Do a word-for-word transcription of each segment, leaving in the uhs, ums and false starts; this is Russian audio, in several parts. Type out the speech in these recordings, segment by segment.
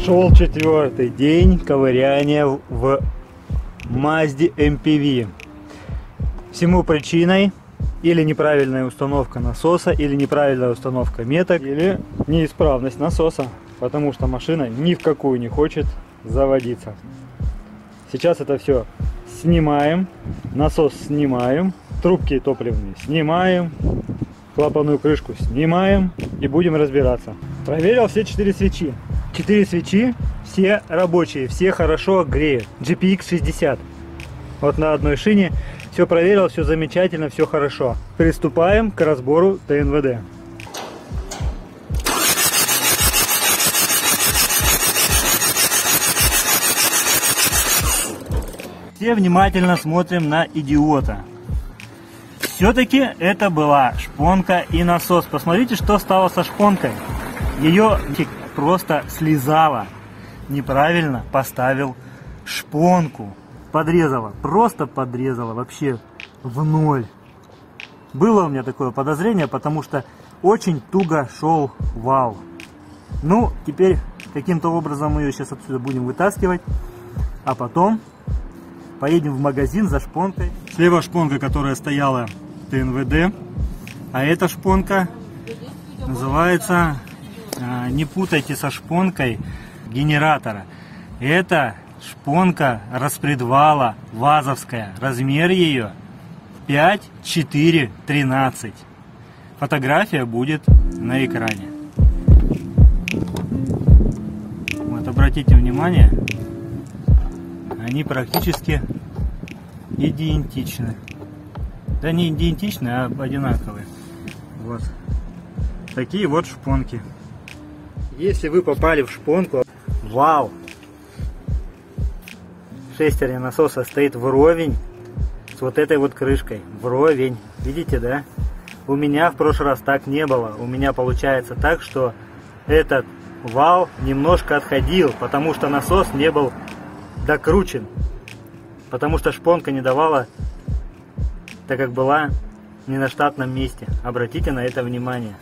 Шел четвертый день ковыряния в Mazda эм пи ви. Всему причиной или неправильная установка насоса, или неправильная установка меток, или неисправность насоса, потому что машина ни в какую не хочет заводиться. Сейчас это все снимаем, насос снимаем, трубки топливные снимаем, клапанную крышку снимаем и будем разбираться. Проверил все четыре свечи. Четыре свечи, все рабочие, все хорошо греют. джи пи икс шестьдесят. Вот на одной шине. Все проверил, все замечательно, все хорошо. Приступаем к разбору тэ эн вэ дэ. Все внимательно смотрим на идиота. Все-таки это была шпонка и насос. Посмотрите, что стало со шпонкой. Ее просто слезала. Неправильно поставил шпонку. Подрезала, просто подрезала вообще в ноль. Было у меня такое подозрение, потому что очень туго шел вал. Ну, теперь каким-то образом мы ее сейчас отсюда будем вытаскивать, а потом поедем в магазин за шпонкой. Слева шпонка, которая стояла тэ эн вэ дэ, а эта шпонка называется, не путайте со шпонкой генератора. Это шпонка распредвала вазовская. Размер ее пять четыре тринадцать. Фотография будет на экране. Вот, обратите внимание, они практически идентичны. Да не идентичны, а одинаковые. Вот. Такие вот шпонки. Если вы попали в шпонку, вау! Шестерня насоса стоит вровень с вот этой вот крышкой. Вровень. Видите, да? У меня в прошлый раз так не было. У меня получается так, что этот вал немножко отходил, потому что насос не был докручен. Потому что шпонка не давала, так как была не на штатном месте. Обратите на это внимание.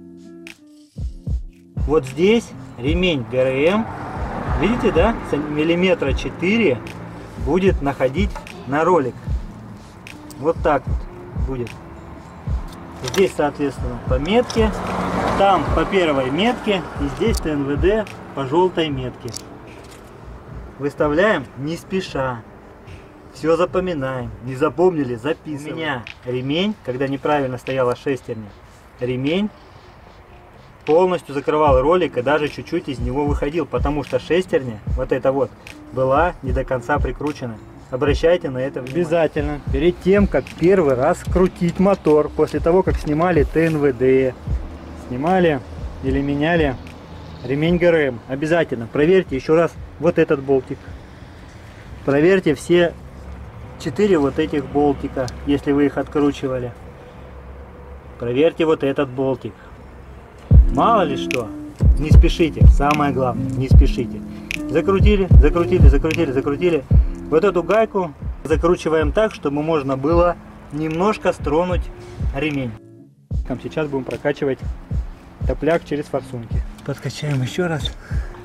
Вот здесь ремень гэ эр эм. Видите, да? Миллиметра четыре будет находить на ролик. Вот так вот будет. Здесь, соответственно, по метке, там по первой метке, и здесь тэ эн вэ дэ по желтой метке. Выставляем не спеша. Все запоминаем. Не запомнили, записываем. У меня ремень, когда неправильно стояла шестерня, ремень полностью закрывал ролик и даже чуть-чуть из него выходил, потому что шестерня, вот эта вот, была не до конца прикручена. Обращайте на это внимание. Обязательно, перед тем, как первый раз крутить мотор, после того, как снимали тэ эн вэ дэ, снимали или меняли ремень гэ эр эм, обязательно проверьте еще раз вот этот болтик. Проверьте все четыре вот этих болтика, если вы их откручивали. Проверьте вот этот болтик. Мало ли что, не спешите, самое главное, не спешите. Закрутили, закрутили, закрутили, закрутили. Вот эту гайку закручиваем так, чтобы можно было немножко стронуть ремень. Сейчас будем прокачивать топляк через форсунки. Подкачаем еще раз.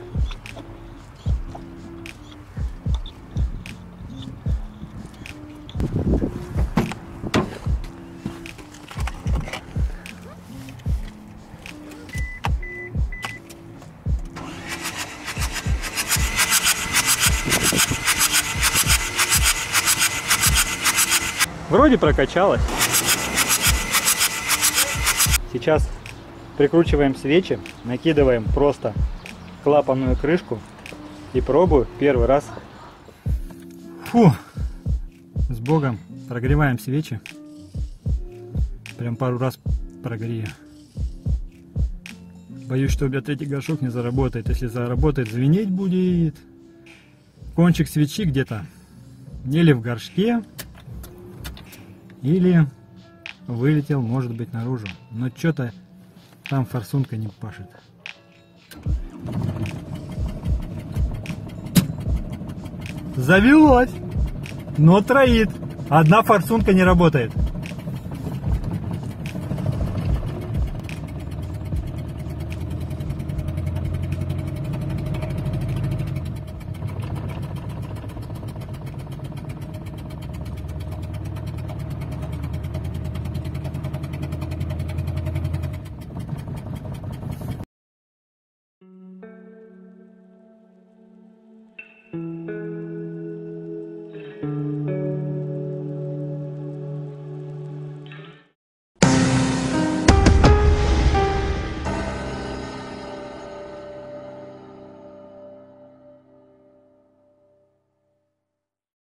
Вроде прокачалось. Сейчас прикручиваем свечи, накидываем просто клапанную крышку и пробую первый раз. Фу, с Богом. Прогреваем свечи. Прям пару раз прогрею. Боюсь, что у меня третий горшок не заработает. Если заработает, звенеть будет. Кончик свечи где-то или в горшке, или вылетел, может быть, наружу. Но что-то там форсунка не пашет. Завелось, но троит. Одна форсунка не работает. Thank you.